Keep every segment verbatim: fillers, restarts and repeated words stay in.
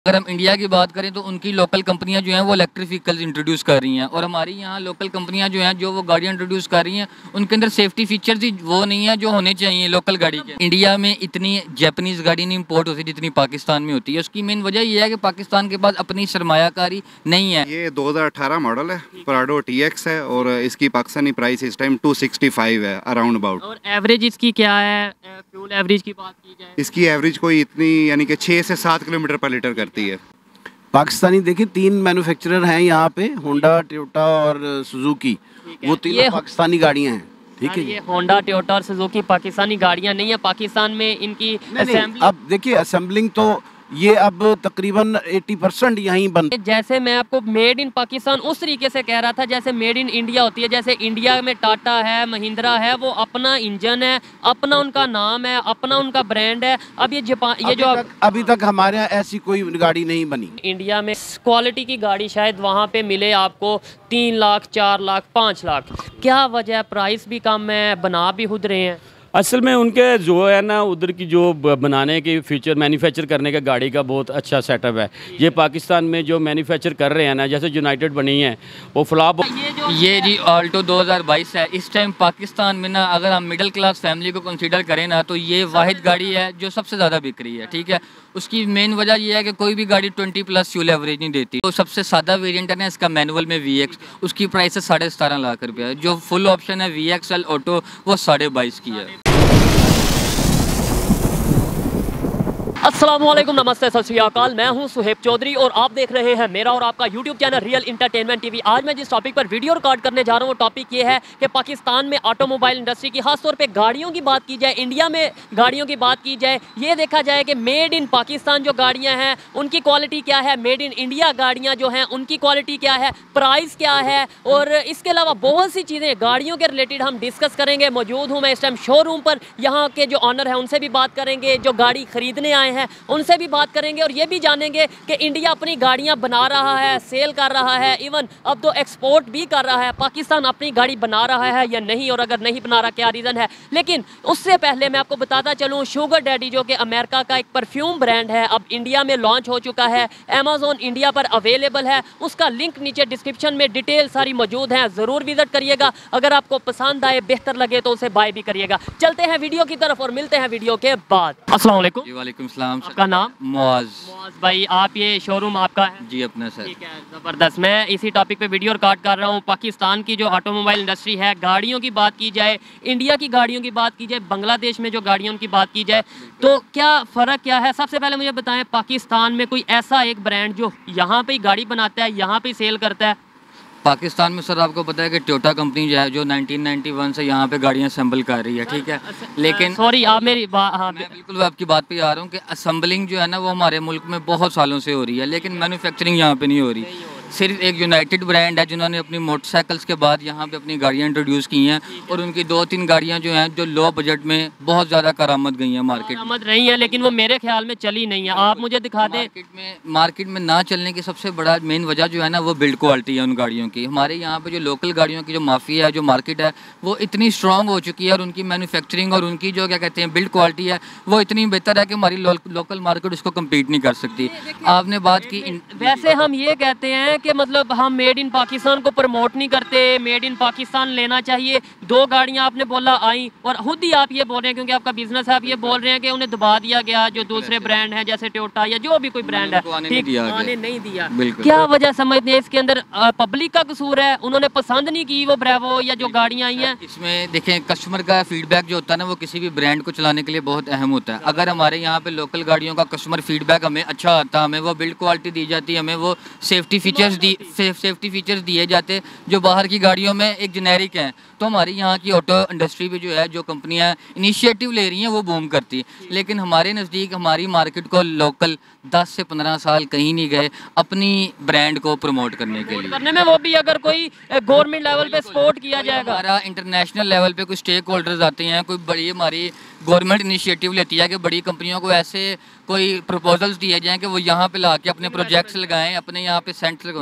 अगर हम इंडिया की बात करें तो उनकी लोकल कंपनियां जो हैं वो इलेक्ट्रिक व्हीकल्स इंट्रोड्यूस कर रही हैं, और हमारी यहाँ लोकल कंपनियां जो हैं जो वो गाड़ियाँ इंट्रोड्यूस कर रही हैं उनके अंदर सेफ्टी फीचर्स ही वो नहीं है जो होने चाहिए लोकल गाड़ी के। इंडिया में इतनी जापानीज़ गाड़ी नहीं इंपोर्ट होती जितनी पाकिस्तान में होती है। उसकी मेन वजह ये है कि पाकिस्तान के पास अपनी सरमायाकारी नहीं है। ये दो हज़ार अठारह मॉडल है, प्राडो टी एक्स है, और इसकी पाकिस्तानी प्राइस इस टाइम टू सिक्सटी फाइव है अराउंड अबाउट। और एवरेज इसकी क्या है, फ्यूल एवरेज की बात की जाए? इसकी एवरेज कोई इतनी यानी कि छः से सात किलोमीटर पर लीटर करती है। पाकिस्तानी देखिए तीन मैन्युफैक्चरर हैं यहाँ पे, होंडा, टोयोटा और सुजुकी। वो तीनों पाकिस्तानी गाड़ियाँ हैं। ठीक है, ये होंडा, टोयोटा और सुजुकी पाकिस्तानी गाड़ियाँ नहीं है। पाकिस्तान में इनकी असेंबली, अब देखिए असेंबलिंग तो ये अब तकरीबन अस्सी परसेंट यहीं बन। जैसे मैं आपको मेड इन पाकिस्तान उस तरीके से कह रहा था जैसे मेड इन इंडिया होती है। जैसे इंडिया में टाटा है, महिंद्रा है, वो अपना इंजन है, अपना उनका नाम है, अपना उनका ब्रांड है। अब ये जापान, ये जो तक, अभी तक हमारे यहाँ ऐसी कोई गाड़ी नहीं बनी। इंडिया में क्वालिटी की गाड़ी शायद वहाँ पे मिले आपको तीन लाख, चार लाख, पाँच लाख। क्या वजह है? प्राइस भी कम है, बना भी खुद रहे हैं। असल में उनके जो है ना उधर की जो बनाने की फीचर मैन्युफैक्चर करने का गाड़ी का बहुत अच्छा सेटअप है। ये पाकिस्तान में जो मैन्युफैक्चर कर रहे हैं ना, जैसे यूनाइटेड बनी है वो फ्लॉप। ये, ये जी ऑल्टो दो हज़ार बाईस है। इस टाइम पाकिस्तान में ना अगर हम मिडिल क्लास फैमिली को कंसीडर करें ना तो ये वाहिद गाड़ी है जो सबसे ज़्यादा बिक रही है। ठीक है, उसकी मेन वजह यह है कि कोई भी गाड़ी ट्वेंटी प्लस फ्यूल एवरेज नहीं देती। तो सबसे सादा वेरिएंट है ना इसका मैनुअल में वी एक्स, उसकी प्राइस है साढ़े सतारह लाख रुपये है। जो फुल ऑप्शन है वी एक्स एल ऑटो वो साढ़े बाईस की है। अस्सलाम वालेकुम, नमस्ते, सत श्री अकाल। मैं हूं सुहेब चौधरी और आप देख रहे हैं मेरा और आपका YouTube channel real entertainment TV. आज मैं जिस टॉपिक पर वीडियो रिकॉर्ड करने जा रहा हूं वो टॉपिक ये है कि पाकिस्तान में ऑटोमोबाइल इंडस्ट्री की, खासतौर पे गाड़ियों की बात की जाए, इंडिया में गाड़ियों की बात की जाए, ये देखा जाए कि मेड इन पाकिस्तान जो गाड़ियाँ हैं उनकी क्वालिटी क्या है, मेड इन इंडिया गाड़ियाँ जो हैं उनकी क्वालिटी क्या है, प्राइस क्या है, और इसके अलावा बहुत सी चीज़ें गाड़ियों के रिलेटेड हम डिस्कस करेंगे। मौजूद हूँ मैं इस टाइम शोरूम पर, यहाँ के जो ऑनर हैं उनसे भी बात करेंगे, जो गाड़ी खरीदने आए हैं उनसे भी बात करेंगे, और ये भी जानेंगे कि इंडिया अपनी गाड़ियां बना रहा है, सेल कर रहा है, इवन अब तो एक्सपोर्ट भी कर रहा है। पाकिस्तान अपनी गाड़ी बना रहा है या नहीं, और अगर नहीं बना रहा क्या रीज़न है। लेकिन उससे पहले मैं आपको बताता चलूँ, शुगर डैडी जो कि अमेरिका का एक परफ्यूम ब्रांड है, अब इंडिया में लॉन्च हो चुका है, अमेजोन इंडिया पर अवेलेबल है। उसका लिंक नीचे डिस्क्रिप्शन में डिटेल सारी मौजूद है, ज़रूर विजिट करिएगा। अगर आपको पसंद आए, बेहतर लगे तो उसे बाय भी करिएगा। चलते हैं वीडियो की तरफ और मिलते हैं वीडियो के बाद। अस्सलाम वालेकुम। वालेकुम सलाम। आपका नाम? मुआज। मुआज भाई, आप ये शोरूम आपका है? जी अपना सर। ठीक है, ज़बरदस्त। मैं इसी टॉपिक पे वीडियो रिकॉर्ड कर रहा हूँ। पाकिस्तान की जो ऑटोमोबाइल इंडस्ट्री है, गाड़ियों की बात की जाए, इंडिया की गाड़ियों की बात की जाए, बांग्लादेश में जो गाड़ियों की बात की जाए, तो क्या फ़र्क क्या है? सबसे पहले मुझे बताएं, पाकिस्तान में कोई ऐसा एक ब्रांड जो यहाँ पे ही गाड़ी बनाता है, यहाँ पे ही सेल करता है? पाकिस्तान में सर आपको पता है कि टोयोटा कंपनी जो है जो नाइनटीन नाइंटी वन से यहाँ पे गाड़ियाँ असेंबल कर रही है। ठीक है, लेकिन सॉरी आप मेरी बात, हाँ मैं बिल्कुल आपकी बात पे आ रहा हूँ कि असेंबलिंग जो है ना वो हमारे मुल्क में बहुत सालों से हो रही है, लेकिन मैन्युफैक्चरिंग यहाँ पे नहीं हो रही। सिर्फ एक यूनाइटेड ब्रांड है जिन्होंने अपनी मोटरसाइकिल्स के बाद यहाँ पे अपनी गाड़ियाँ इंट्रोड्यूस की हैं, और उनकी दो तीन गाड़ियाँ जो हैं जो लो बजट में बहुत ज़्यादा करामत गई हैं मार्केट में। करामत रही हैं, लेकिन वो मेरे ख्याल में चली नहीं है। आप मुझे दिखा दें। मार्केट में मार्केट में ना चलने की सबसे बड़ा मेन वजह जो है ना वो बिल्ड क्वालिटी है उन गाड़ियों की। हमारे यहाँ पे जो लोकल गाड़ियों की जो माफिया है, जो मार्केट है, वो इतनी स्ट्रॉन्ग हो चुकी है, और उनकी मैन्युफैक्चरिंग और उनकी जो क्या कहते हैं बिल्ड क्वालिटी है वो इतनी बेहतर है कि हमारी लो, लोकल मार्केट उसको कम्पीट नहीं कर सकती। आपने बात की, वैसे हम ये कहते हैं कि मतलब हम मेड इन पाकिस्तान को प्रमोट नहीं करते, मेड इन पाकिस्तान लेना चाहिए। दो गाड़ियां आपने बोला आई, और खुद ही आप ये बोल रहे हैं क्योंकि आपका बिजनेस है, आप ये बोल रहे हैं कि उन्हें दबा दिया गया, जो दूसरे ब्रांड है जैसे टोयोटा या जो भी कोई ब्रांड है, ठीक, आने नहीं दिया। क्या वजह समझते हैं इसके अंदर? पब्लिक का कसूर है, उन्होंने पसंद नहीं की वो ब्रेवो या जो गाड़ियां आई हैं? इसमें देखें, कस्टमर का फीडबैक जो होता है ना वो किसी भी ब्रांड को चलाने के लिए बहुत अहम होता है। अगर हमारे यहाँ पे लोकल गाड़ियों का कस्टमर फीडबैक हमें अच्छा आता, हमें वो बिल्ड क्वालिटी दी जाती है, हमें वो सेफ्टी फीचर्स दी सेफ्टी फीचर्स दिए जाते जो बाहर की गाड़ियों में एक जेनेरिक हैं, तो हमारी यहाँ की ऑटो इंडस्ट्री भी जो है, जो कंपनियाँ इनिशिएटिव ले रही हैं वो बूम करती है। लेकिन हमारे नज़दीक हमारी मार्केट को लोकल दस से पंद्रह साल कहीं नहीं गए अपनी ब्रांड को प्रमोट करने के लिए करने में। वो भी अगर कोई गवर्नमेंट लेवल पे सपोर्ट किया जाएगा, हमारा इंटरनेशनल लेवल पे कोई स्टेक होल्डर्स आते हैं, कोई बड़ी हमारी गवर्नमेंट इनिशिएटिव लेती है कि बड़ी कंपनियों को ऐसे कोई प्रपोजल्स दिए जाएँ कि वो यहाँ पे ला के अपने प्रोजेक्ट्स लगाएं, अपने यहाँ पे सेंटर लगाएं।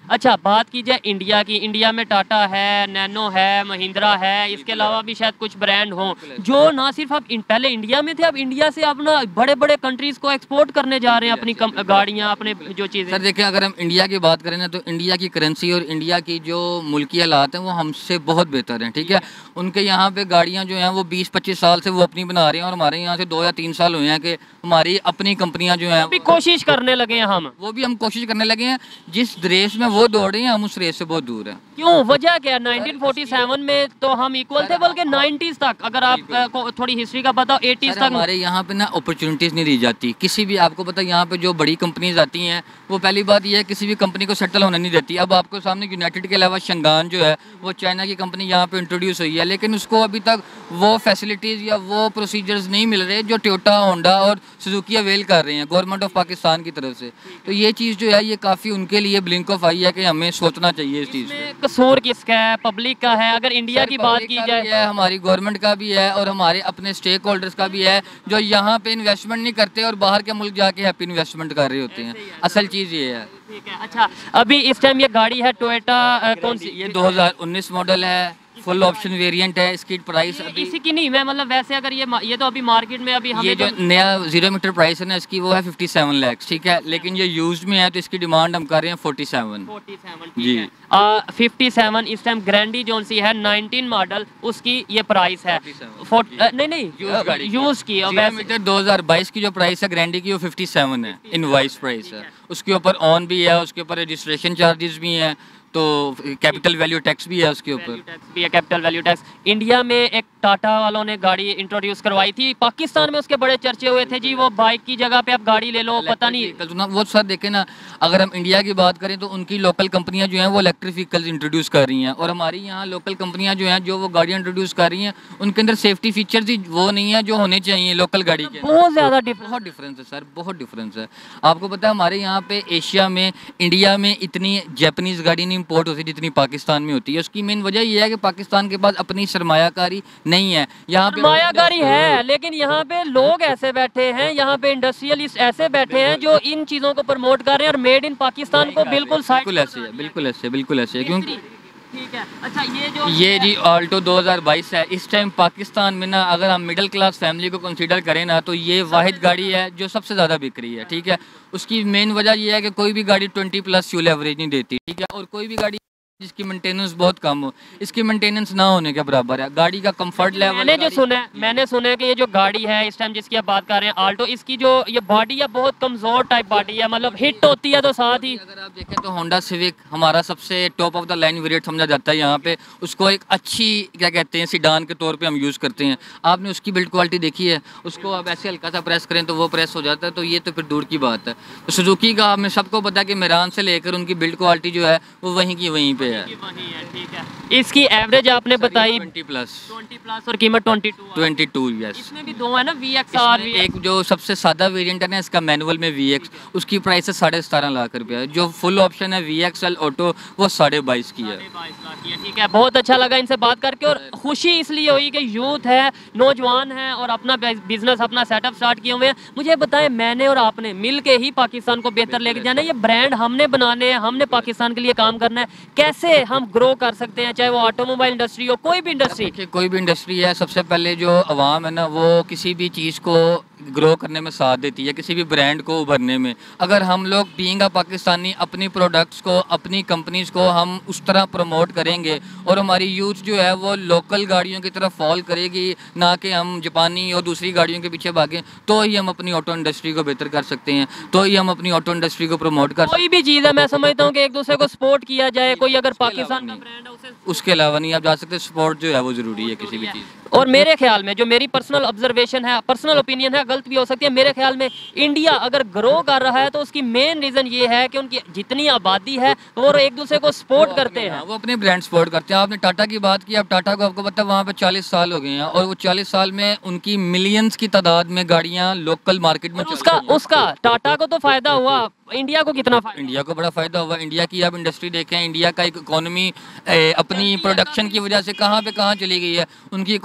अच्छा, बात की जाए इंडिया की, इंडिया में टाटा है, नैनो है, महिंद्रा है, इसके अलावा भी शायद कुछ ब्रांड हों जो ना सिर्फ अब इन, पहले इंडिया में थे, अब इंडिया से अब ना बड़े बड़े कंट्रीज को एक्सपोर्ट करने जा रहे हैं अपनी गाड़ियाँ, अपने जो चीज़ें। सर देखिए, अगर हम इंडिया की बात करें ना तो इंडिया की करेंसी और इंडिया की जो मुल्की हालात हैं वो हमसे बहुत बेहतर हैं, ठीक है। उनके यहाँ पे गाड़ियाँ जो हैं वो बीस पच्चीस साल से वो अपनी बना रहे हैं, और हमारे यहाँ से दो या तीन साल हुए हैं कि हमारी अपनी कंपनियाँ जो हैं अभी कोशिश करने लगे हैं हम, वो भी हम कोशिश करने लगे हैं। जिस रेस में वो दौड़ रहे हैं हम उस रेस से बहुत दूर हैं। क्यों, वजह क्या है? नाइनटीन फोर्टी सेवन में तो हम इक्वल थे, बल्कि नाइंटीज़ तक, अगर आप अ, को थोड़ी हिस्ट्री का बताओ, एटीज़ तक हमारे यहाँ पे ना अपॉर्चुनिटीज़ नहीं दी जाती किसी भी। आपको पता है यहाँ पे जो बड़ी कंपनीज आती हैं वो पहली बात ये है किसी भी कंपनी को सेटल होने नहीं देती। अब आपको सामने यूनाइटेड के अलावा शंगान जो है वो चाइना की कंपनी यहाँ पे इंट्रोड्यूस हुई है, लेकिन उसको अभी तक वो फैसिलिटीज़ या वो प्रोसीजर्स नहीं मिल रहे जो टोयोटा, होंडा और सुजुकी अवेल कर रहे हैं गवर्नमेंट ऑफ पाकिस्तान की तरफ से। तो ये चीज़ जो है ये काफ़ी उनके लिए ब्लिंक ऑफ आई है कि हमें सोचना चाहिए इस चीज़ में। कसूर किसका है? पब्लिक का है? अगर इंडिया की बात की जाए, है हमारी गवर्नमेंट का भी है और हमारे अपने स्टेक होल्डर्स का भी है जो यहाँ पे इन्वेस्टमेंट नहीं करते और बाहर के मुल्क जाके हैप्पी इन्वेस्टमेंट कर रहे होते हैं। असल चीज़ ये है। ठीक है। अच्छा, अभी इस टाइम ये गाड़ी है टोयोटा, कौन सी? ये दो हज़ार उन्नीस मॉडल है, फुल ऑप्शन वेरिएंट है। इसकी प्राइस अभी इसी की नहीं, मैं मतलब वैसे अगर ये ये तो अभी मार्केट में अभी हमें ये जो नया जीरो मीटर प्राइस है ना इसकी वो है फिफ्टी सेवन लाख, ठीक है। लेकिन ये यूज्ड में है तो इसकी डिमांड हम कर रहे हैं फोर्टी सेवन। जी, फिफ्टी सेवन इस टाइम ग्रैंडी जो सी है नाइनटीन मॉडल, उसकी ये प्राइस है फोर्टी, नहीं नहीं यूज की। जीरो मीटर दो हज़ार बाईस की जो प्राइस है ग्रैंडी की वो फिफ्टी सेवन है, इनवाइस प्राइस है। उसके ऊपर ऑन भी है, उसके ऊपर रजिस्ट्रेशन चार्जेस भी हैं, तो कैपिटल वैल्यू टैक्स भी है उसके ऊपर। टैक्स भी है, कैपिटल वैल्यू टैक्स। इंडिया में एक टाटा वालों ने गाड़ी इंट्रोड्यूस करवाई थी, पाकिस्तान में उसके बड़े चर्चे हुए थे जी, वो बाइक की जगह पे आप गाड़ी ले लो, पता नहीं। वो सर देखें ना, अगर हम इंडिया की बात करें तो उनकी लोकल कंपनियां जो हैं वो इलेक्ट्रिक व्हीकल्स इंट्रोड्यूस कर रही हैं, और हमारी यहाँ लोकल कंपनियां जो हैं जो वो गाड़ियाँ इंट्रोड्यूस कर रही हैं उनके अंदर सेफ्टी फीचर्स ही वो नहीं है जो होने चाहिए लोकल गाड़ी के। बहुत ज़्यादा बहुत डिफरेंस है सर, बहुत डिफरेंस है। आपको पता है हमारे यहाँ पे एशिया में, इंडिया में इतनी जापानीज़ गाड़ी नहीं इम्पोर्ट होती जितनी पाकिस्तान में होती है। उसकी मेन वजह यह है कि पाकिस्तान के पास अपनी सरमायाकारी नहीं है। यहाँ पे सरमायाकारी है, लेकिन यहाँ पे लोग ऐसे बैठे हैं, यहाँ पे इंडस्ट्रियलिस्ट ऐसे बैठे हैं जो इन चीज़ों को प्रमोट कर रहे हैं और मेड इन पाकिस्तान को बिल्कुल बिल्कुल ऐसे है, बिल्कुल ऐसे बिल्कुल ऐसे है। क्योंकि ठीक है। अच्छा, ये जो ये जी ऑल्टो दो हज़ार बाईस है। इस टाइम पाकिस्तान में ना अगर हम मिडिल क्लास फैमिली को कंसीडर करें ना तो ये वाहिद गाड़ी है जो सबसे ज़्यादा बिक रही है, ठीक है। उसकी मेन वजह ये है कि कोई भी गाड़ी ट्वेंटी प्लस फ्यूल एवरेज नहीं देती, ठीक है, और कोई भी गाड़ी जिसकी मेंटेनेंस बहुत कम हो, इसकी मेंटेनेंस ना होने के बराबर है। गाड़ी का कंफर्ट लेवल, मैंने जो सुना है मैंने सुना है कि ये जो गाड़ी है इस टाइम जिसकी आप बात कर रहे हैं आल्टो, इसकी जो ये बॉडी है बहुत कमज़ोर टाइप बॉडी है, मतलब हिट होती है तो साथ ही। अगर आप देखें तो होंडा सिविक हमारा सबसे top of the line variant समझा जाता है यहाँ पे। उसको एक अच्छी क्या कहते हैं सीडान के तौर पे हम यूज़ करते हैं। आपने उसकी बिल्ड क्वालिटी देखी है, उसको आप ऐसे हल्का सा प्रेस करें तो वो प्रेस हो जाता है, तो ये तो फिर दूर की बात है। तो सुजुकी का हमें सबको पता है कि मेरान से लेकर उनकी बिल्ड क्वालिटी जो है वो वहीं की वहीं पे है। ठीक है। इसकी एवरेज आपने बताई ट्वेंटी प्लस ट्वेंटी प्लस और कीमत twenty two twenty two yes. इसमें भी दो है ना, वी एक्स आर। एक जो सबसे सादा वेरिएंट है ना इसका मैनुअल में वी एक्स, उसकी प्राइस है साढ़े सतारह लाख रुपया है। जो फुल ऑप्शन है वी एक्स एल ऑटो वो साढ़े बाईस की है। ठीक है, बहुत अच्छा लगा इनसे बात करके, और खुशी इसलिए हुई कि यूथ है, नौजवान है और अपना बिजनेस अपना सेटअप स्टार्ट किए हुए हैं। मुझे बताएं, मैंने और आपने मिल के ही पाकिस्तान को बेहतर लेके जाना है। ये ब्रांड हमने बनाने हैं, हमने पाकिस्तान के लिए काम करना है। कैसे हम ग्रो कर सकते हैं, चाहे वो ऑटोमोबाइल इंडस्ट्री हो, कोई भी इंडस्ट्री कोई भी इंडस्ट्री है। सबसे पहले जो अवाम है ना वो किसी भी चीज़ को ग्रो करने में साथ देती है, किसी भी ब्रांड को उभरने में। अगर हम लोग बीइंग अ पाकिस्तानी अपनी प्रोडक्ट्स को, अपनी कंपनीज को हम उस तरह प्रमोट करेंगे और हमारी यूथ जो है वो लोकल गाड़ियों की तरफ फॉल करेगी, ना कि हम जापानी और दूसरी गाड़ियों के पीछे भागें, तो ही हम अपनी ऑटो इंडस्ट्री को बेहतर कर सकते हैं, तो ही हम अपनी ऑटो इंडस्ट्री को प्रमोट कर सकते हैं। कोई भी चीज़ है, मैं समझता हूँ कि एक दूसरे को सपोर्ट किया जाए। कोई अगर पाकिस्तान का ब्रांड है उसे, उसके अलावा नहीं आप जा सकते। सपोर्ट जो है वो ज़रूरी है किसी भी चीज़। और मेरे ख्याल में, जो मेरी पर्सनल ऑब्जर्वेशन है, पर्सनल ओपिनियन है, गलत भी हो सकती है, मेरे ख्याल में इंडिया अगर ग्रो कर रहा है तो उसकी मेन रीज़न ये है कि उनकी जितनी आबादी है वो एक दूसरे को सपोर्ट करते हैं, वो अपने ब्रांड सपोर्ट करते हैं। आपने टाटा की बात की, अब टाटा को आपको पता है वहाँ पे चालीस साल हो गए हैं और वो चालीस साल में उनकी मिलियंस की तादाद में गाड़ियाँ लोकल मार्केट में, उसका उसका टाटा को तो फायदा हुआ, इंडिया को कितना फायदा? इंडिया को बड़ा फायदा हुआ। इंडिया की आप इंडस्ट्री देखें, इंडिया का एक इकोनॉमी अपनी प्रोडक्शन की वजह से कहाँ पे कहाँ चली गई है। उनकी इकोनॉमी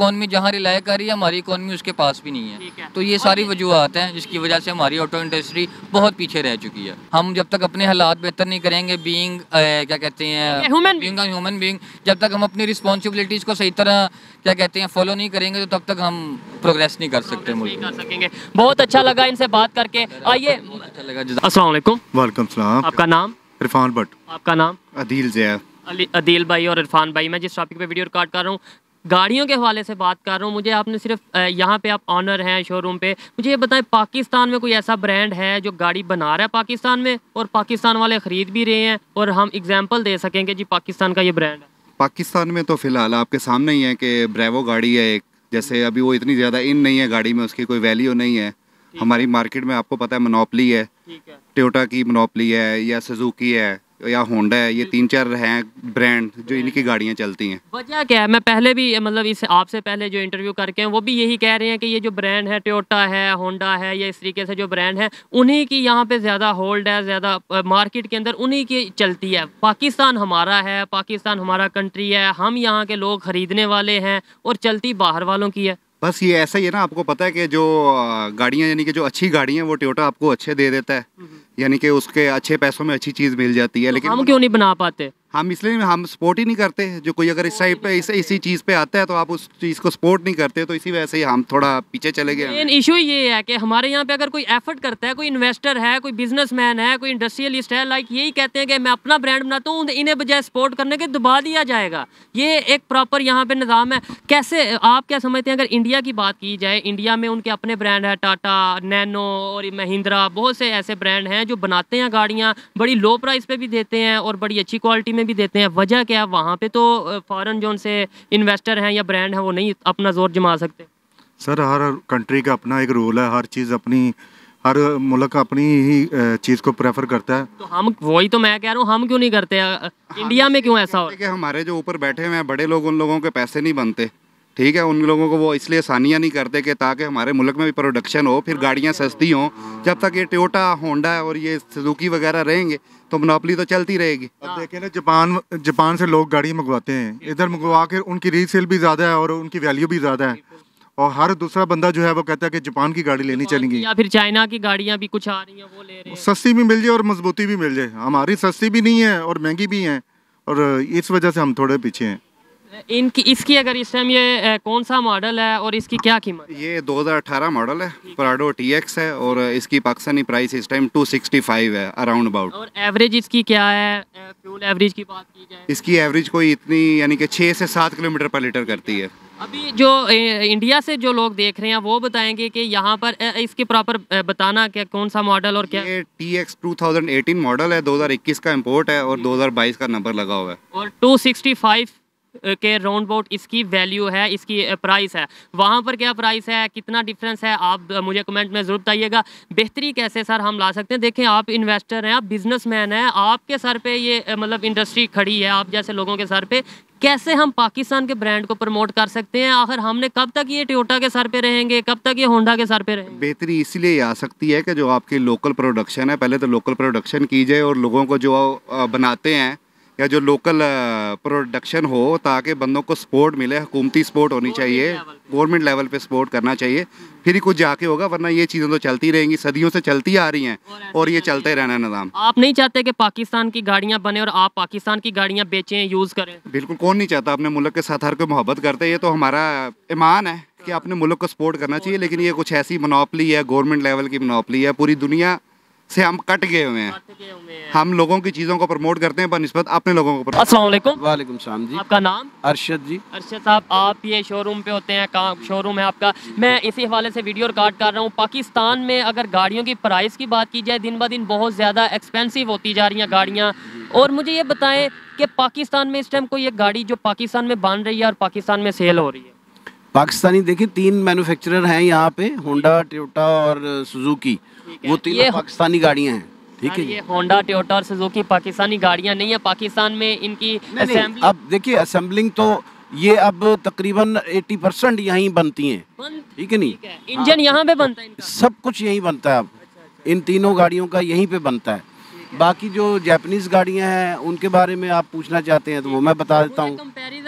इकोनॉमी जहाँ रिलाय कर रही है, हमारी इकोनॉमी उसके पास भी नहीं है। तो ये सारी वजूहत हैं जिसकी वजह से हमारी ऑटो इंडस्ट्री बहुत पीछे रह चुकी है। हम जब तक अपने हालात बेहतर नहीं करेंगे, बीइंग क्या कहते हैं, बीइंग अ ह्यूमन बीइंग, जब तक हम अपनी रिस्पॉन्सिबिलिटीज़ को सही तरह क्या कहते हैं फॉलो नहीं करेंगे, तो तब तक हम प्रोग्रेस नहीं कर सकते मुल्क कर सकेंगे। बहुत अच्छा लगा इनसे बात करके। आइए, अच्छा लगा। अस्सलाम वालेकुम। वालेकुम सलाम। आपका नाम? इरफान भट्ट। आपका नाम? अदील ज़िया। अली अदील भाई और इरफान भाई, मैं जिस टॉपिक पे वीडियो रिकॉर्ड कर रहा हूँ गाड़ियों के हवाले से बात कर रहा हूँ। मुझे आपने सिर्फ यहाँ पे आप ऑनर हैं शोरूम पे, मुझे ये बताएं पाकिस्तान में कोई ऐसा ब्रांड है जो गाड़ी बना रहा है पाकिस्तान में और पाकिस्तान वाले ख़रीद भी रहे हैं और हम एग्जांपल दे सकेंगे जी पाकिस्तान का ये ब्रांड है? पाकिस्तान में तो फ़िलहाल आपके सामने ही है कि ब्रेवो गाड़ी है एक, जैसे अभी वो इतनी ज़्यादा इन नहीं है गाड़ी में, उसकी कोई वैल्यू नहीं है। हमारी मार्केट में आपको पता है मोनोपली है, टोयोटा की मोनोपली है या सुजुकी है या होंडा है, ये तीन चार हैं ब्रांड जो इनकी गाड़ियाँ चलती हैं। वजह क्या है? मैं पहले भी मतलब इस आपसे पहले जो इंटरव्यू करके हैं वो भी यही कह रहे हैं कि ये जो ब्रांड है टोयोटा है, होंडा है, या इस तरीके से जो ब्रांड है उन्हीं की यहाँ पे ज़्यादा होल्ड है, ज़्यादा मार्केट के अंदर उन्हीं की चलती है। पाकिस्तान हमारा है, पाकिस्तान हमारा कंट्री है, हम यहाँ के लोग ख़रीदने वाले हैं और चलती बाहर वालों की है। बस ये ऐसा ही है ना, आपको पता है कि जो गाड़ियाँ यानी कि जो अच्छी गाड़ियाँ वो टोयोटा आपको अच्छे दे देता है, यानी कि उसके अच्छे पैसों में अच्छी चीज़ मिल जाती है। लेकिन हम क्यों नहीं बना पाते? हम इसलिए हम सपोर्ट ही नहीं करते। जो कोई अगर इस टाइप पे इस, इसी चीज़ पे आता है तो आप उस चीज़ को सपोर्ट नहीं करते, तो इसी वजह से हम थोड़ा पीछे चले गए। मेन इशू ये है कि हमारे यहाँ पे अगर कोई एफर्ट करता है, कोई इन्वेस्टर है, कोई बिजनेसमैन है, कोई इंडस्ट्रियलिस्ट है, लाइक यही कहते हैं कि मैं अपना ब्रांड बनाता हूँ, इन्हें बजाय सपोर्ट करने के दबा दिया जाएगा। ये एक प्रॉपर यहाँ पे निज़ाम है। कैसे आप क्या समझते हैं अगर इंडिया की बात की जाए, इंडिया में उनके अपने ब्रांड है, टाटा, नैनो और महिंद्रा, बहुत से ऐसे ब्रांड हैं जो बनाते हैं गाड़ियाँ, बड़ी लो प्राइस पे भी देते हैं और बड़ी अच्छी क्वालिटी में भी देते हैं। वजह क्या? वहाँ पे तो फॉरेन जो उनसे इन्वेस्टर हैं या ब्रांड है वो नहीं अपना जोर जमा सकते। सर हर कंट्री का अपना एक रूल है, हर चीज़ अपनी, हर मुल्क अपनी ही चीज़ को प्रेफर करता है। तो हम वही तो मैं कह रहा हूँ, हम क्यों नहीं करते? इंडिया में क्यों ऐसा हो? कि हमारे जो ऊपर बैठे हुए हैं बड़े लोग, उन लोगों के पैसे नहीं बनते, ठीक है, उन लोगों को वो इसलिए आसानियाँ नहीं करते कि ताकि हमारे मुल्क में भी प्रोडक्शन हो, फिर गाड़ियाँ सस्ती हों। जब तक ये टोयोटा, होंडा और ये सुजुकी वगैरह रहेंगे तो मोनोपली तो चलती रहेगी। अब देखिए ना, जापान जापान से लोग गाड़ी मंगवाते हैं, इधर मंगवा के उनकी रीसेल भी ज़्यादा है और उनकी वैल्यू भी ज़्यादा है, और हर दूसरा बंदा जो है वो कहता है कि जापान की गाड़ी लेनी चलेगी, या फिर चाइना की गाड़ियाँ भी कुछ आ रही हैं वो ले रहे हैं, सस्ती भी मिल जाए और मजबूती भी मिल जाए। हमारी सस्ती भी नहीं है और महंगी भी है, और इस वजह से हम थोड़े पीछे हैं। इनकी इसकी अगर इस टाइम ये कौन सा मॉडल है और इसकी क्या कीमत? ये दो हज़ार अठारह मॉडल है, प्राडो टी एक्स है और इसकी पाकिस्तानी प्राइस इस टाइम टू सिक्सटी फाइव है अराउंड अबाउट। और एवरेज इसकी क्या है? फ्यूल एवरेज की बात की जाए, इसकी एवरेज कोई इतनी यानी कि छः से सात किलोमीटर पर लीटर करती है। अभी जो इंडिया से जो लोग देख रहे हैं वो बताएंगे कि यहाँ पर इसके प्रॉपर बताना क्या कौन सा मॉडल और क्या? ये T X two thousand eighteen model है, दो हज़ार इक्कीस का इंपोर्ट है और दो हज़ार बाईस का नंबर लगा हुआ है। और टू सिक्सटी फाइव के राउंड अबाउट इसकी वैल्यू है, इसकी प्राइस है। वहाँ पर क्या प्राइस है, कितना डिफरेंस है, आप मुझे कमेंट में ज़रूर बताइएगा। बेहतरी कैसे सर हम ला सकते हैं? देखें, आप इन्वेस्टर हैं, आप बिजनेसमैन हैं, आपके सर पे ये मतलब इंडस्ट्री खड़ी है, आप जैसे लोगों के सर पे। कैसे हम पाकिस्तान के ब्रांड को प्रमोट कर सकते हैं? आखिर हमने कब तक ये टोयोटा के सर पे रहेंगे, कब तक ये होंडा के सर पे रहेंगे? बेहतरी इसीलिए आ सकती है कि जो आपकी लोकल प्रोडक्शन है, पहले तो लोकल प्रोडक्शन की जाए और लोगों को जो बनाते हैं या जो लोकल प्रोडक्शन हो, ताकि बंदों को सपोर्ट मिले। हुकूमती सपोर्ट होनी चाहिए, गवर्नमेंट लेवल पे सपोर्ट करना चाहिए, फिर ही कुछ जाके होगा, वरना ये चीज़ें तो चलती रहेंगी, सदियों से चलती आ रही हैं और ये चलते रहना निज़ाम। आप नहीं चाहते कि पाकिस्तान की गाड़ियाँ बने और आप पाकिस्तान की गाड़ियाँ बेचें, यूज़ करें? बिल्कुल, कौन नहीं चाहता, अपने मुल्क के साथ हर कोई मोहब्बत करते हैं, ये तो हमारा ईमान है कि अपने मुल्क को सपोर्ट करना चाहिए। लेकिन ये कुछ ऐसी मोनोपली है, गवर्नमेंट लेवल की मोनोपली है, पूरी दुनिया से हम कट गए हुए हैं। हम लोगों की चीज़ों को प्रमोट करते हैं बनिस्बत अपने लोगों को। अस्सलाम वालेकुम। वालेकुम सलाम जी। आपका नाम? अरशद जी। अरशद साहब, आप ये शोरूम पे होते हैं, कहाँ शोरूम है आपका? मैं इसी हवाले से वीडियो रिकॉर्ड कर रहा हूँ। पाकिस्तान में अगर गाड़ियों की प्राइस की बात की जाए, दिन ब दिन बहुत ज़्यादा एक्सपेंसिव होती जा रही हैं गाड़ियाँ। और मुझे ये बताएं कि पाकिस्तान में इस टाइम कोई एक गाड़ी जो पाकिस्तान में बन रही है और पाकिस्तान में सेल हो रही है? पाकिस्तानी देखिए तीन मैन्युफैक्चरर हैं यहाँ पे, होंडा, टोयोटा और सुजुकी, वो तीनों पाकिस्तानी गाड़ियाँ हैं। ठीक है, ये होंडा, टोयोटा और सुजुकी पाकिस्तानी गाड़ियाँ नहीं है। पाकिस्तान में इनकी असेंबली, अब देखिए असेंबलिंग तो ये अब तकरीबन अस्सी परसेंट यहीं बनती हैं, ठीक है नहीं? इंजन यहाँ पे बनता है, सब कुछ यहीं बनता है। अब इन तीनों गाड़ियों का यहीं पे बनता है। बाकी जो जापानीज गाड़ियां हैं उनके बारे में आप पूछना चाहते हैं तो वो मैं बता देता हूँ।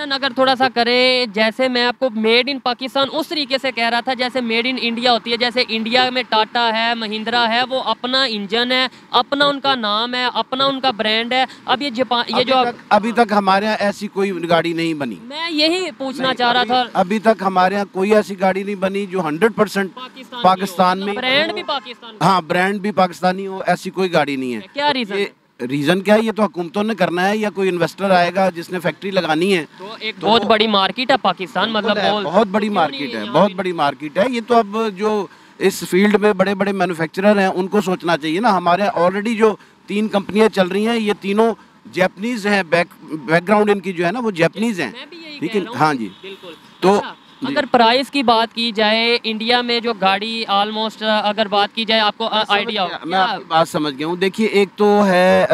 वर्णन अगर थोड़ा सा करें, जैसे मैं आपको मेड इन पाकिस्तान उस तरीके से कह रहा था जैसे मेड इन इंडिया होती है। जैसे इंडिया में टाटा है, महिंद्रा है, वो अपना इंजन है, अपना उनका नाम है, अपना उनका ब्रांड है। अब ये जापान, ये जो अभी तक, अभी तक हमारे यहाँ ऐसी कोई गाड़ी नहीं बनी। मैं यही पूछना चाह रहा था, अभी तक हमारे यहाँ कोई ऐसी गाड़ी नहीं बनी जो हंड्रेड परसेंट पाकिस्तान में, ब्रांड भी पाकिस्तान, हाँ ब्रांड भी पाकिस्तानी हो, ऐसी कोई गाड़ी नहीं है। क्या रीजन? रीजन क्या है? ये तो हुकूमतों ने करना है, या कोई इन्वेस्टर आएगा जिसने फैक्ट्री लगानी है। तो एक तो बहुत बड़ी मार्केट है पाकिस्तान, मतलब बहुत बड़ी मार्केट है, बहुत बड़ी मार्केट है। ये तो अब जो इस फील्ड में बड़े बड़े मैन्युफैक्चरर हैं उनको सोचना चाहिए ना। हमारे ऑलरेडी जो तीन कंपनियां चल रही हैं, ये तीनों जैपनीज हैं, बैक बैकग्राउंड इनकी जो है ना वो जैपनीज हैं, ठीक है। हाँ जी, तो अगर प्राइस की बात की जाए, इंडिया में जो गाड़ी ऑलमोस्ट अगर बात की जाए, आपको आइडिया हो? मैं आपकी बात समझ गया हूँ। देखिए, एक तो है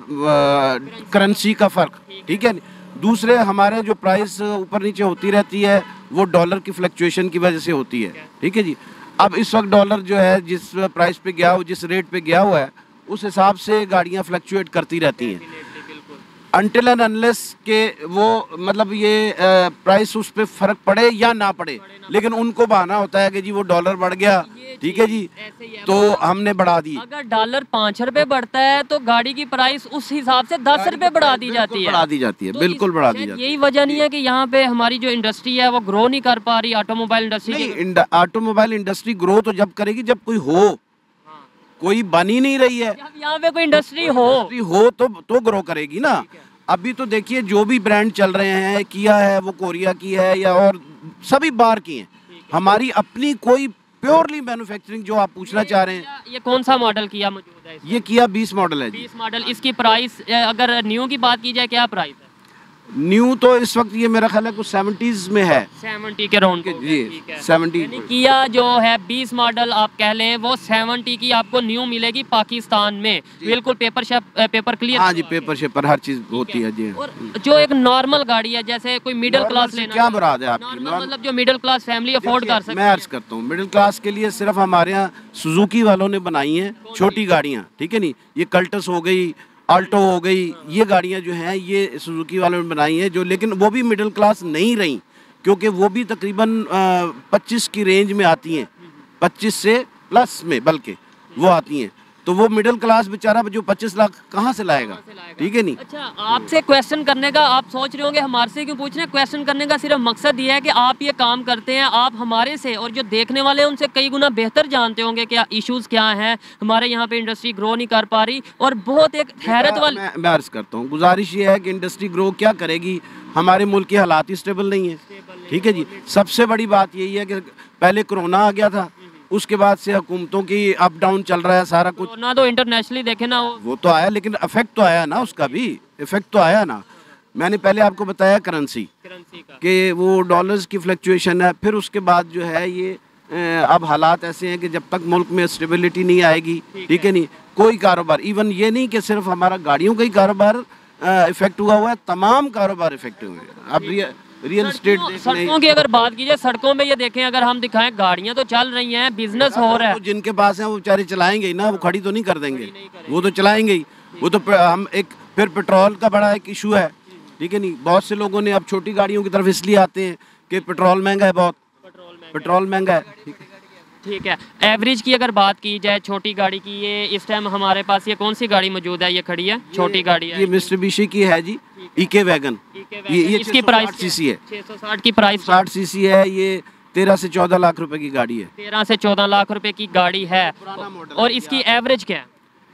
करेंसी का फ़र्क, ठीक है। दूसरे हमारे जो प्राइस ऊपर नीचे होती रहती है वो डॉलर की फ्लक्चुएशन की वजह से होती है, ठीक है जी। अब इस वक्त डॉलर जो है जिस प्राइस पे गया हो, जिस रेट पे गया हुआ है, उस हिसाब से गाड़ियाँ फ्लक्चुएट करती रहती हैं अनटिल एंड अनलेस के वो मतलब ये प्राइस उस पर फर्क पड़े या ना पड़े, लेकिन उनको बहाना होता है कि जी वो डॉलर बढ़ गया, ठीक है जी, तो हमने बढ़ा दी। अगर डॉलर पाँच रुपए बढ़ता है तो गाड़ी की प्राइस उस हिसाब से दस रुपए बढ़ा दी जाती है, बढ़ा दी जाती है, बिल्कुल बढ़ा दी जाती है। यही वजह नहीं है कि यहाँ पे हमारी जो इंडस्ट्री है वो ग्रो नहीं कर पा रही, automobile industry? Automobile industry grow तो जब करेगी जब कोई हो, कोई बन ही नहीं रही है। यहाँ पे कोई इंडस्ट्री हो हो तो तो ग्रो करेगी ना। अभी तो देखिए जो भी ब्रांड चल रहे हैं, किया है वो कोरिया की है या और सभी बाहर की हैं। हमारी अपनी कोई प्योरली मैन्युफैक्चरिंग जो आप पूछना चाह रहे हैं। ये कौन सा मॉडल किया मौजूद है? ये किया बीस मॉडल है। बीस मॉडल, इसकी प्राइस अगर न्यू की बात की जाए क्या प्राइस है? न्यू तो इस वक्त ये मेरा ख्याल है कुछ सेवेंटीज में है, सेवेंटी के राउंड जी, सेवेंटी। किया जो है बीस मॉडल आप कह लें वो सेवेंटी की आपको न्यू मिलेगी पाकिस्तान में, बिल्कुल पेपर शेप पेपर क्लियर। हाँ जी, पेपर शेपर हर चीज होती है जी। और जो एक नॉर्मल गाड़ी है, जैसे कोई मिडिल क्लास लेना, क्या मुराद है आपकी? मतलब जो मिडिल क्लास फैमिली अफोर्ड कर सकते। मैं अर्ज करता हूँ, मिडिल क्लास के लिए सिर्फ हमारे यहाँ सुजुकी वालों ने बनाई है छोटी गाड़ियाँ, ठीक है नहीं। ये कल्टस हो गई, आल्टो हो गई, ये गाड़ियाँ जो हैं ये सुजुकी वालों ने बनाई हैं, जो लेकिन वो भी मिडिल क्लास नहीं रही, क्योंकि वो भी तकरीबन पच्चीस की रेंज में आती हैं, पच्चीस से प्लस में बल्कि वो आती हैं। तो वो मिडिल क्लास बेचारा जो पच्चीस लाख कहाँ से लाएगा, ठीक है नहीं। अच्छा, आपसे क्वेश्चन करने का आप सोच रहे होंगे हमारे से क्यों पूछ रहे हैं? क्वेश्चन करने का सिर्फ मकसद ये है कि आप ये काम करते हैं, आप हमारे से और जो देखने वाले हैं उनसे कई गुना बेहतर जानते होंगे क्या इश्यूज क्या हैं, हमारे यहाँ पे इंडस्ट्री ग्रो नहीं कर पा रही। और बहुत एक हैरत वाली मैं, मैं अर्ज करता हूँ, गुजारिश ये है कि इंडस्ट्री ग्रो क्या करेगी, हमारे मुल्क के हालात ही स्टेबल नहीं है, ठीक है जी। सबसे बड़ी बात यही है कि पहले कोरोना आ गया था, उसके बाद से हुकूमतों की अप डाउन चल रहा है सारा कुछ ना। तो इंटरनेशनली देखे ना, वो वो तो आया, लेकिन इफेक्ट तो आया ना, उसका भी इफेक्ट तो आया ना। मैंने पहले आपको बताया करेंसी कि वो डॉलर्स की फ्लक्चुएशन है, फिर उसके बाद जो है ये अब हालात ऐसे हैं कि जब तक मुल्क में स्टेबिलिटी नहीं आएगी, ठीक है नहीं, कोई कारोबार, इवन ये नहीं कि सिर्फ हमारा गाड़ियों का ही कारोबार इफेक्ट हुआ हुआ है, तमाम कारोबार इफेक्ट हुए हैं। अब रियल स्टेट सड़कों की अगर बात की जाए, सड़कों में ये देखें, अगर हम दिखाएं गाड़ियां तो चल रही हैं, बिजनेस हो रहा है। तो जिनके पास है वो बेचारे चलाएंगे ही ना, वो खड़ी तो नहीं कर देंगे, वो तो चलाएंगे ही। वो तो हम एक फिर पेट्रोल का बड़ा एक इशू है, ठीक है नहीं। बहुत से लोगों ने अब छोटी गाड़ियों की तरफ इसलिए आते हैं कि पेट्रोल महंगा है, बहुत पेट्रोल महंगा है, ठीक है। ठीक है, एवरेज की अगर बात की जाए छोटी गाड़ी की, ये इस टाइम हमारे पास ये कौन सी गाड़ी मौजूद है? ये खड़ी है, छोटी गाड़ी है, ये मित्सुबिशी की है जी, इके वैगन। ये, ये इसकी प्राइस सीसी है, छह सौ साठ की प्राइस, साठ सीसी है। ये तेरह से चौदह लाख रुपए की गाड़ी है, तेरह से चौदह लाख रुपए की गाड़ी है। और इसकी एवरेज क्या है?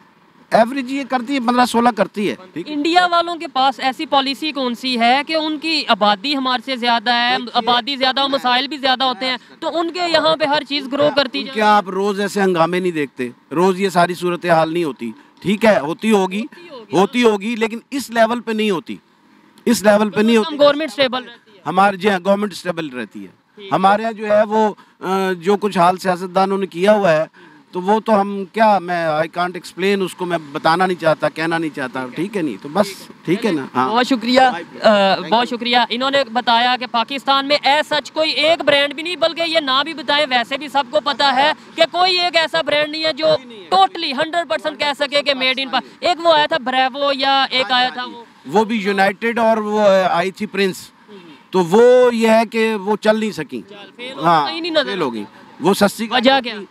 एवरेज ये करती है पंद्रह सोलह करती है। इंडिया वालों के पास ऐसी पॉलिसी कौन सी है कि उनकी आबादी हमारे से ज्यादा है, आबादी ज्यादा, मसाइल भी ज्यादा होते हैं, तो उनके यहाँ पे हर चीज ग्रो करती है। क्या आप रोज ऐसे हंगामे नहीं देखते? रोज ये सारी सूरत हाल नहीं होती, ठीक है, होती होगी, होती होगी, लेकिन इस लेवल पे नहीं होती, इस लेवल पे नहीं होती। गवर्नमेंट स्टेबल रहती है हमारे, जी हाँ, गवर्नमेंट स्टेबल रहती है। हमारे यहाँ जो है वो जो कुछ हाल सियासतदानों ने किया हुआ है, तो वो तो हम क्या, मैं आई कांट एक्सप्लेन, उसको मैं बताना नहीं चाहता, कहना नहीं चाहता, ठीक है नहीं। तो बस ठीक है ना। हाँ, बहुत शुक्रिया, बहुत शुक्रिया। इन्होंने बताया कि पाकिस्तान में ऐसा सच कोई एक ब्रांड भी नहीं, बल्कि ये ना भी बताए वैसे भी सबको पता है कि कोई एक ऐसा ब्रांड नहीं है जो टोटली हंड्रेड परसेंट कह सके कि मेड इन। एक वो आया था ब्रेवो, या एक आया था वो वो भी यूनाइटेड, और वो आई थी प्रिंस, तो वो ये है कि वो चल नहीं सकी, हाँ कहीं नहीं नजर फेल होगी। वो सस्ती वजह क्या?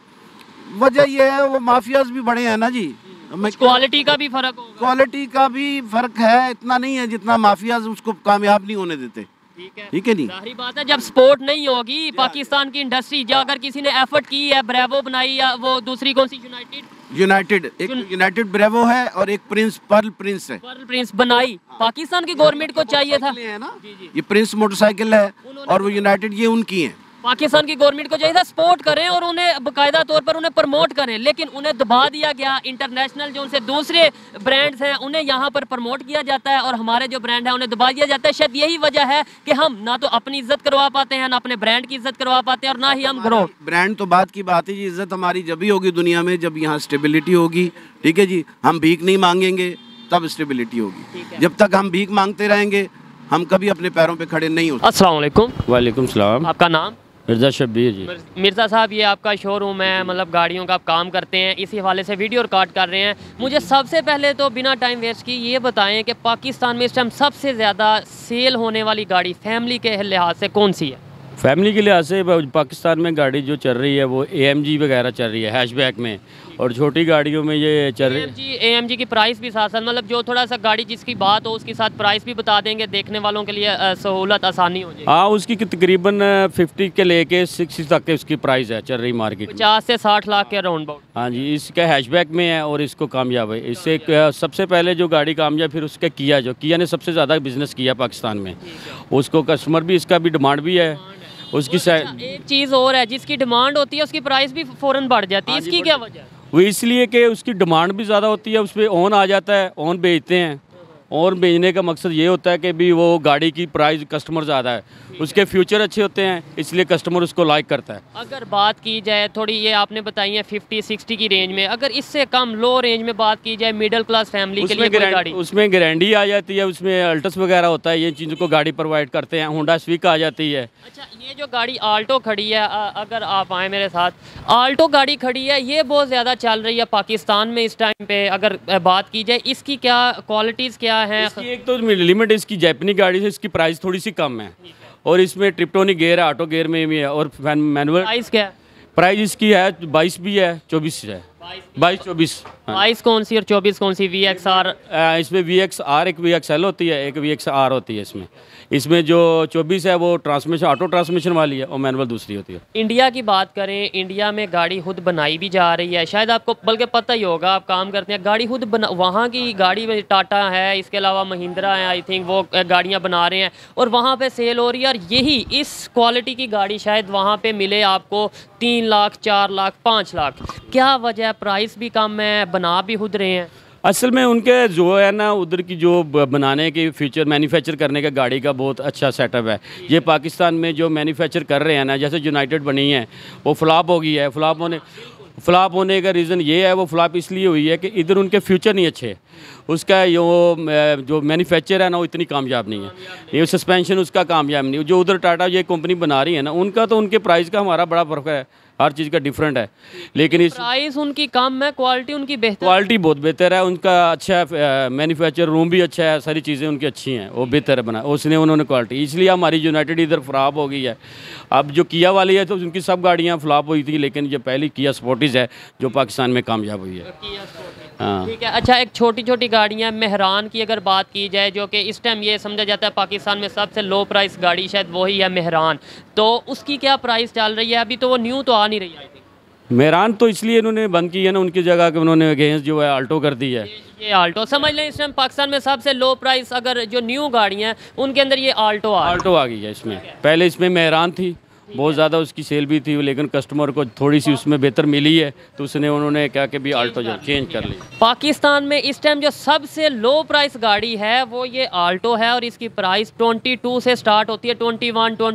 वजह ये है वो माफियाज भी बड़े हैं ना जी। क्वालिटी का भी फर्क होगा। क्वालिटी का भी फर्क है, इतना नहीं है जितना माफियाज उसको कामयाब नहीं होने देते। ठीक है, ठीक है नहीं। जाहिर बात है जब सपोर्ट नहीं होगी पाकिस्तान की इंडस्ट्री, जो अगर किसी ने एफर्ट की है, ब्रेवो बनाई या वो दूसरी कौन सी यूनाइटेड यूनाइटेड एक यूनाइटेड ब्रेवो है और एक प्रिंस पर्ल प्रिंस है। पर्ल प्रिंस बनाई, पाकिस्तान की गवर्नमेंट को चाहिए था। है ना, ये प्रिंस मोटरसाइकिल है और वो यूनाइटेड ये उनकी है। पाकिस्तान की गवर्नमेंट को चाहिए था सपोर्ट करें और उन्हें बाकायदा तौर पर उन्हें प्रमोट करें, लेकिन उन्हें दबा दिया गया। इंटरनेशनल जो उनसे दूसरे ब्रांड्स हैं उन्हें यहाँ पर प्रमोट किया जाता है और हमारे जो ब्रांड है उन्हें दबा दिया जाता है। शायद यही वजह है कि हम ना तो अपनी इज्जत करवा पाते हैं, ना अपने ब्रांड की इज्जत करवा पाते हैं और ना ही हम ग्रो। ब्रांड तो बात की बात है जी, इज्जत हमारी जब भी होगी दुनिया में जब यहाँ स्टेबिलिटी होगी। ठीक है जी, हम भीख नहीं मांगेंगे तब स्टेबिलिटी होगी। जब तक हम भीख मांगते रहेंगे हम कभी अपने पैरों पे खड़े नहीं हो। अस्सलाम वालेकुम। वालेकुम सलाम। आपका नाम? मिर्ज़ा शब्बीर जी। मिर्ज़ा साहब, ये आपका शोरूम है, मतलब गाड़ियों का आप काम करते हैं, इसी हवाले से वीडियो रिकॉर्ड कर रहे हैं। मुझे सबसे पहले तो बिना टाइम वेस्ट की ये बताएं कि पाकिस्तान में इस टाइम सबसे ज़्यादा सेल होने वाली गाड़ी फैमिली के लिहाज से कौन सी है? फैमिली के लिहाज से पाकिस्तान में गाड़ी जो चल रही है वो ए एम जी वगैरह चल रही है हैचबैक में, और छोटी गाड़ियों में ये चल रही है ए एम जी की प्राइस भी साथ साथ, मतलब जो थोड़ा सा गाड़ी जिसकी बात हो उसके साथ प्राइस भी बता देंगे, देखने वालों के लिए सहूलत आसानी हो जाएगी। हाँ, उसकी तकरीबन फिफ्टी के लेके सिक्सटी तक के उसकी प्राइस है, चल रही मार्केट पचास से साठ लाख के राउंड अबाउट। हाँ जी, इसका हैचबैक में है और इसको कामयाब है। इससे सबसे पहले जो गाड़ी कामयाब, फिर उसका किया, जो किया ने सबसे ज़्यादा बिजनेस किया पाकिस्तान में, उसको कस्टमर भी, इसका भी डिमांड भी है उसकी। अच्छा, एक चीज़ और है, जिसकी डिमांड होती है उसकी प्राइस भी फ़ौरन बढ़ जाती है, इसकी क्या वजह है? वो इसलिए कि उसकी डिमांड भी ज़्यादा होती है, उस पर ऑन आ जाता है, ऑन बेचते हैं। और बेचने का मकसद ये होता है कि भी वो गाड़ी की प्राइस कस्टमर ज़्यादा है, उसके फ्यूचर अच्छे होते हैं, इसलिए कस्टमर उसको लाइक करता है। अगर बात की जाए थोड़ी, ये आपने बताई है फिफ्टी सिक्सटी की रेंज में, अगर इससे कम लो रेंज में बात की जाए मिडिल क्लास फैमिली के लिए कोई गाड़ी? उसमें गारंटी आ जाती है, उसमें अल्टस वगैरह होता है, ये चीज़ों को गाड़ी प्रोवाइड करते हैं। होंडा स्विक आ जाती है। अच्छा, ये जो गाड़ी आल्टो खड़ी है, अगर आप आए मेरे साथ, आल्टो गाड़ी खड़ी है, ये बहुत ज़्यादा चल रही है पाकिस्तान में इस टाइम पे। अगर बात की जाए इसकी क्या क्वालिटीज़ क्या है? एक तो लिमिट इसकी जापानी गाड़ी से इसकी प्राइस थोड़ी सी कम है, और इसमें ट्रिप्टोनिक गेयर है, ऑटो गेयर में भी है, और मैनुअल। प्राइस क्या है? प्राइस इसकी है बाईस भी है, चौबीस है, बाईस चौबीस। बाईस कौन सी और चौबीस कौन सी? V X R? इसमें वी एक्स आर, एक वी एक्स एल होती है, एक वी एक्स आर होती है। इसमें इसमें जो चौबीस है वो ट्रांसमिशन, ऑटो ट्रांसमिशन वाली है, और मैनुअल दूसरी होती है। इंडिया की बात करें, इंडिया में गाड़ी खुद बनाई भी जा रही है, शायद आपको बल्कि पता ही होगा, आप काम करते हैं, गाड़ी खुद बना, वहाँ की गाड़ी में टाटा है, इसके अलावा महिंद्रा है, आई थिंक वो गाड़ियाँ बना रहे हैं और वहाँ पे सेल हो रही है। और यही इस क्वालिटी की गाड़ी शायद वहाँ पे मिले आपको तीन लाख, चार लाख, पाँच लाख। क्या वजह है? प्राइस भी कम है, बना भी खुद रहे हैं। असल में उनके जो है ना, उधर की जो बनाने की फीचर, मैन्युफैक्चर करने का गाड़ी का बहुत अच्छा सेटअप है। ये पाकिस्तान में जो मैन्युफैक्चर कर रहे हैं ना, जैसे यूनाइटेड बनी है, वो फ्लॉप हो गई है। फ्लॉप होने फ्लॉप होने का रीज़न ये है, वो फ्लॉप इसलिए हुई है कि इधर उनके फ्यूचर नहीं अच्छे, उसका यो जो मैन्युफैक्चर है ना वो इतनी कामयाब नहीं है, ये सस्पेंशन उसका कामयाब नहीं। जो उधर टाटा ये कंपनी बना रही है ना, उनका तो उनके प्राइस का हमारा बड़ा फ़र्क है, हर चीज़ का डिफरेंट है। लेकिन इस प्राइस उनकी कम है, क्वालिटी उनकी बेहतर, क्वालिटी बहुत बेहतर है, उनका अच्छा है, मैन्युफैक्चर रूम भी अच्छा है, सारी चीज़ें उनकी अच्छी हैं, वो बेहतर है बना उसने उन्होंने क्वालिटी, इसलिए हमारी यूनाइटेड इधर फ्लॉप हो गई है। अब जो किया वाली है तो उनकी सब गाड़ियाँ फ्लॉप हुई थी, लेकिन जो पहली किया स्पोर्टिज है जो पाकिस्तान में कामयाब हुई है। हाँ, ठीक है। अच्छा, एक छोटी छोटी गाड़ियाँ, मेहरान की अगर बात की जाए, जो कि इस टाइम ये समझा जाता है पाकिस्तान में सबसे लो प्राइस गाड़ी शायद वही है मेहरान, तो उसकी क्या प्राइस चल रही है? अभी तो वो न्यू तो आ नहीं रही है। मेहरान तो इसलिए इन्होंने बंद की है ना, उनकी जगह के उन्होंने अगेंस्ट जो है आल्टो कर दी है। ये आल्टो समझ लें, इस टाइम पाकिस्तान में सबसे लो प्राइस अगर जो न्यू गाड़ियाँ हैं उनके अंदर ये आल्टो आ आल्टो आ गई है इसमें। पहले इसमें मेहरान थी, बहुत ज़्यादा उसकी सेल भी थी, लेकिन कस्टमर को थोड़ी सी उसमें बेहतर मिली है, तो उसने उन्होंने क्या कि भी आल्टो जो चेंज कर ली। पाकिस्तान में इस टाइम जो सबसे लो प्राइस गाड़ी है वो ये आल्टो है, और इसकी प्राइस बाईस से स्टार्ट होती है, इक्कीस,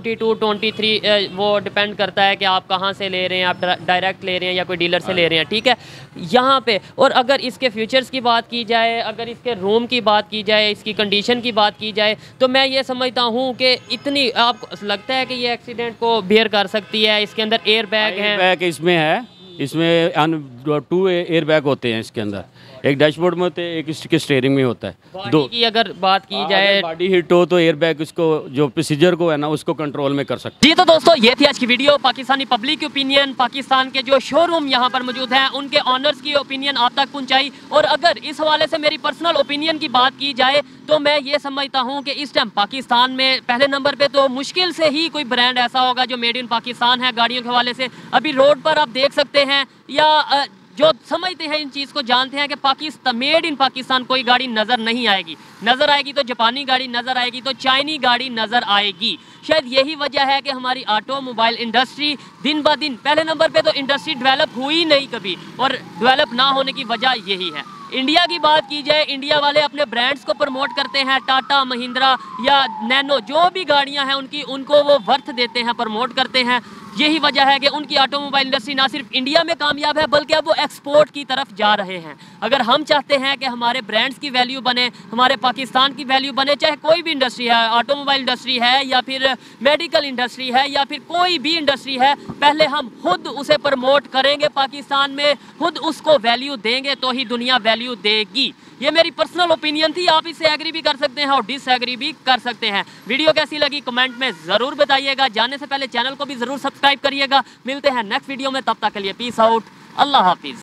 बाईस, तेईस, वो डिपेंड करता है कि आप कहाँ से ले रहे हैं, आप डायरेक्ट ले रहे हैं या कोई डीलर से ले रहे हैं। ठीक है, यहाँ पे। और अगर इसके फीचर्स की बात की जाए, अगर इसके रूम की बात की जाए, इसकी कंडीशन की बात की जाए, तो मैं ये समझता हूँ कि इतनी, आपको लगता है कि ये एक्सीडेंट को बियर कर सकती है? इसके अंदर एयर बैग है, बैग इसमें है, इसमें टू एयर बैग होते हैं इसके अंदर, एक डैशबोर्ड में होते हैं, एक इसके स्टीयरिंग में होता है। दो बॉडी की अगर बात की जाए, बॉडी हिट हो तो एयर बैग उसको जो प्रोसीजर को है ना उसको कंट्रोल में कर सकते जी। तो दोस्तों ये थी आज की वीडियो, पाकिस्तानी पब्लिक की ओपिनियन, पाकिस्तान के जो शोरूम यहाँ पर मौजूद हैं उनके ऑनर्स की ओपिनियन आप तक पहुँचाई। और अगर इस हवाले से मेरी पर्सनल ओपिनियन की बात की जाए तो मैं ये समझता हूँ कि इस टाइम पाकिस्तान में पहले नंबर पे तो मुश्किल से ही कोई ब्रांड ऐसा होगा जो मेड इन पाकिस्तान है गाड़ियों के हवाले से। अभी रोड पर आप देख सकते हैं या जो समझते हैं इन चीज़ को जानते हैं कि पाकिस्तान मेड इन पाकिस्तान कोई गाड़ी नज़र नहीं आएगी। नज़र आएगी तो जापानी गाड़ी नज़र आएगी, तो चाइनी गाड़ी नज़र आएगी। शायद यही वजह है कि हमारी ऑटोमोबाइल इंडस्ट्री दिन ब दिन, पहले नंबर पे तो इंडस्ट्री डेवलप हुई नहीं कभी, और डेवलप ना होने की वजह यही है। इंडिया की बात की जाए, इंडिया वाले अपने ब्रांड्स को प्रमोट करते हैं, टाटा, महिंद्रा या नैनो जो भी गाड़ियां हैं उनकी, उनको वो वर्थ देते हैं, प्रमोट करते हैं। यही वजह है कि उनकी ऑटोमोबाइल इंडस्ट्री ना सिर्फ इंडिया में कामयाब है बल्कि अब वो एक्सपोर्ट की तरफ जा रहे हैं। अगर हम चाहते हैं कि हमारे ब्रांड्स की वैल्यू बने, हमारे पाकिस्तान की वैल्यू बने, चाहे कोई भी इंडस्ट्री है, ऑटोमोबाइल इंडस्ट्री है या फिर मेडिकल इंडस्ट्री है या फिर कोई भी इंडस्ट्री है, पहले हम खुद उसे प्रमोट करेंगे पाकिस्तान में, खुद उसको वैल्यू देंगे तो ही दुनिया वैल्यू देगी। ये मेरी पर्सनल ओपिनियन थी, आप इससे एग्री भी कर सकते हैं और डिसएग्री भी कर सकते हैं। वीडियो कैसी लगी कमेंट में ज़रूर बताइएगा। जाने से पहले चैनल को भी ज़रूर सब्सक्राइब करिएगा। मिलते हैं नेक्स्ट वीडियो में, तब तक के लिए पीस आउट, अल्लाह हाफिज़।